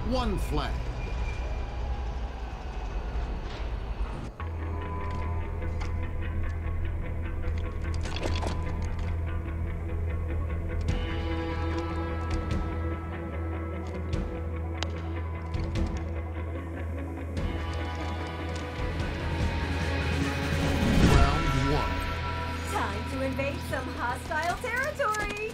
One flag. Round one. Time to invade some hostile territory!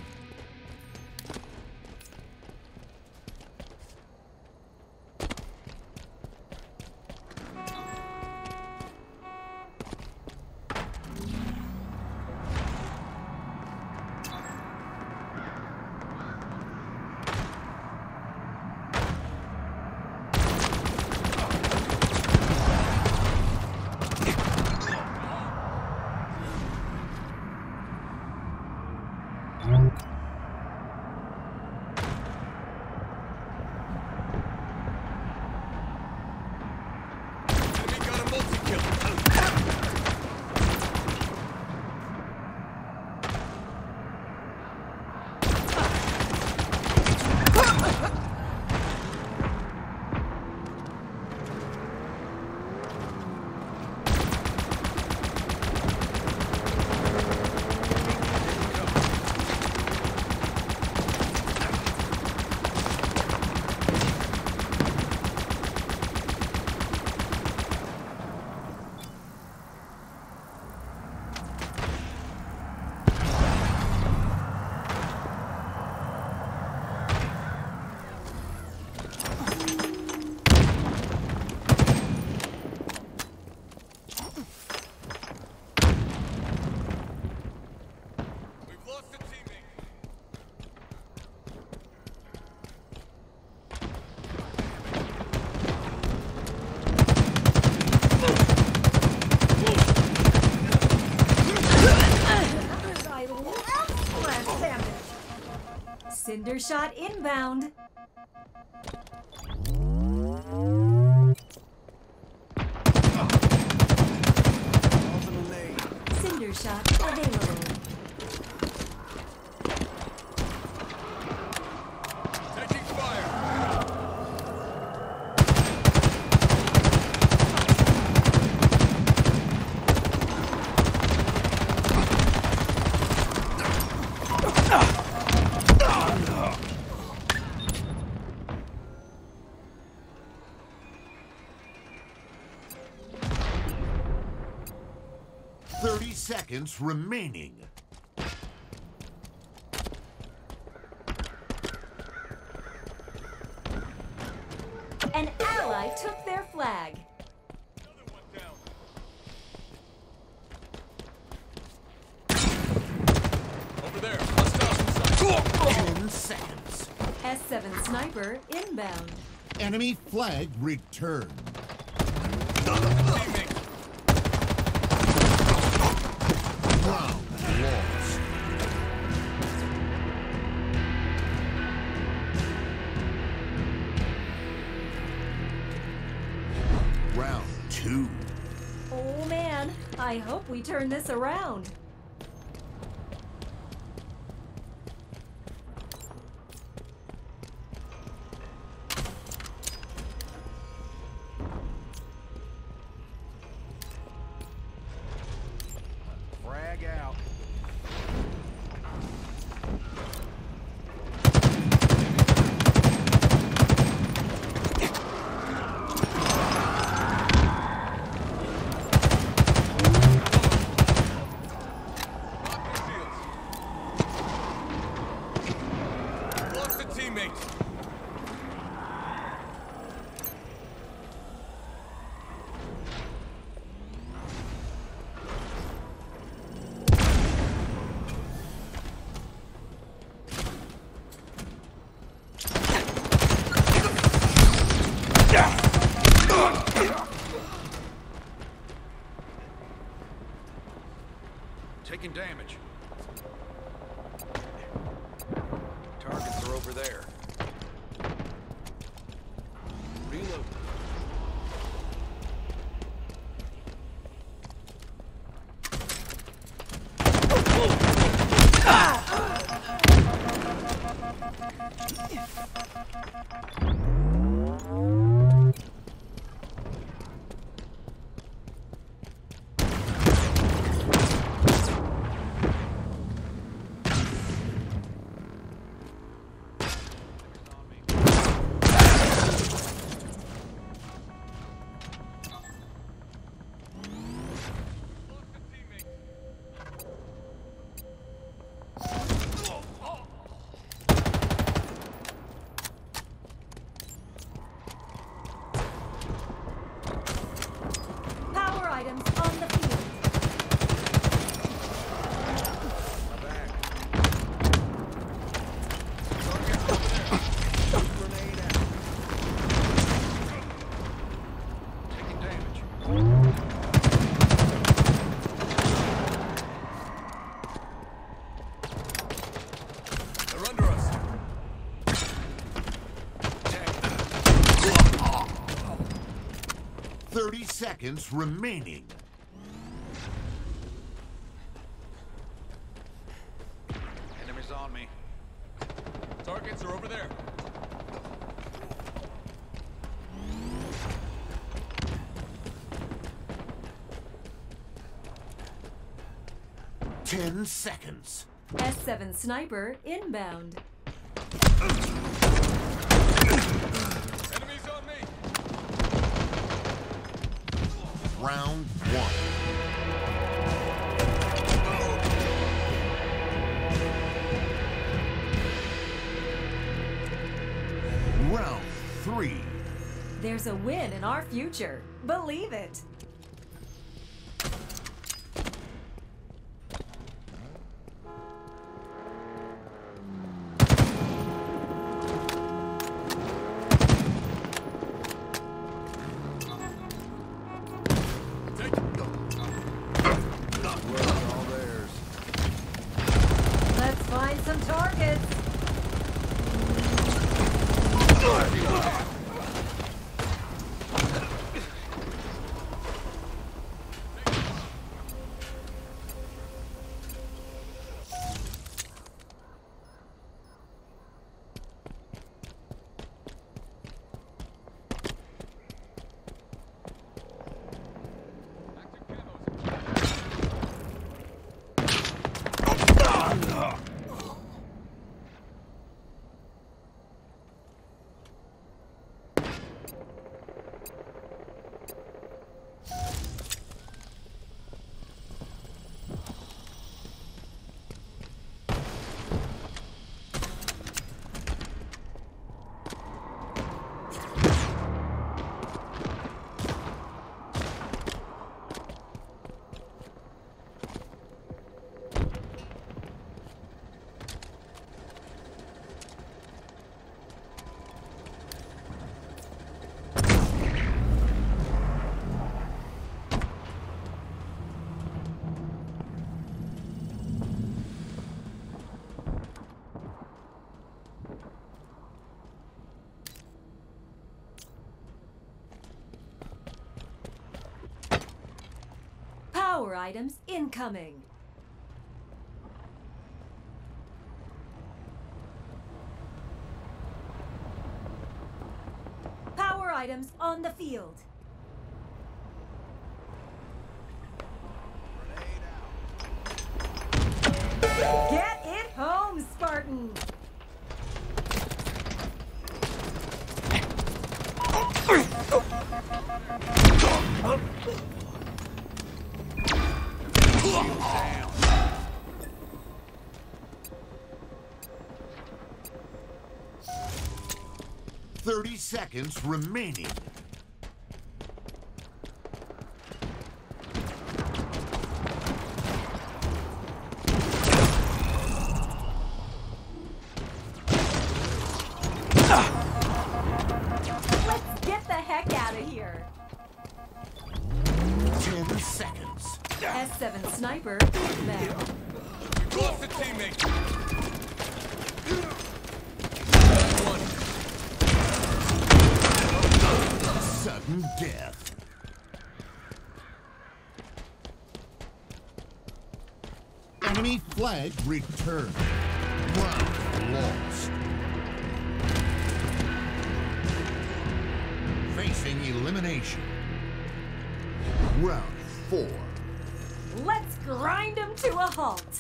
Cinder shot inbound. Cinder shot available. Taking fire. Seconds remaining. An ally took their flag. Another one down. Over there. Hostile inside. 10 seconds. S7 sniper inbound. Enemy flag returned. Teammate. Round lost. Round two. Oh man, I hope we turn this around. Frag out. Lost a teammate. Taking damage. Targets are over there. Reload. seconds remaining. Enemies on me. Targets are over there. Ten seconds. S7 sniper inbound. Enemies on me. Round one. Round three. There's a win in our future. Believe it. All theirs. Let's find some targets. Power items incoming. Power items on the field. Get it home, Spartans! Down. 30 seconds remaining. Let's get the heck out of here. 10 seconds. S7 sniper inbound. We've lost a teammate. One. Sudden death. Enemy flag returned. Round lost. Facing elimination. Round 4. Let's grind them to a halt.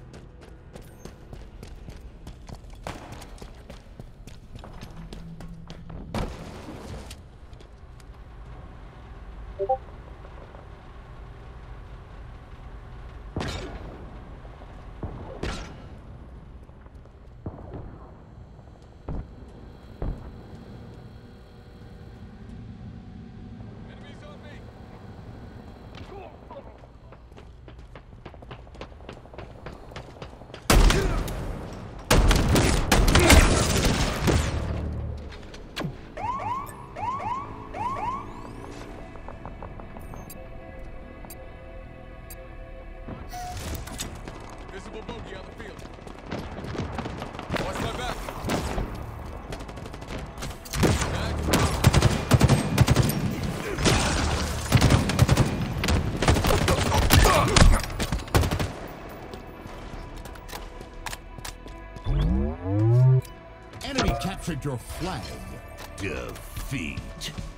Enemies on me. Visible bogey on the field. Watch my back. Back. Enemy captured your flag. Defeat.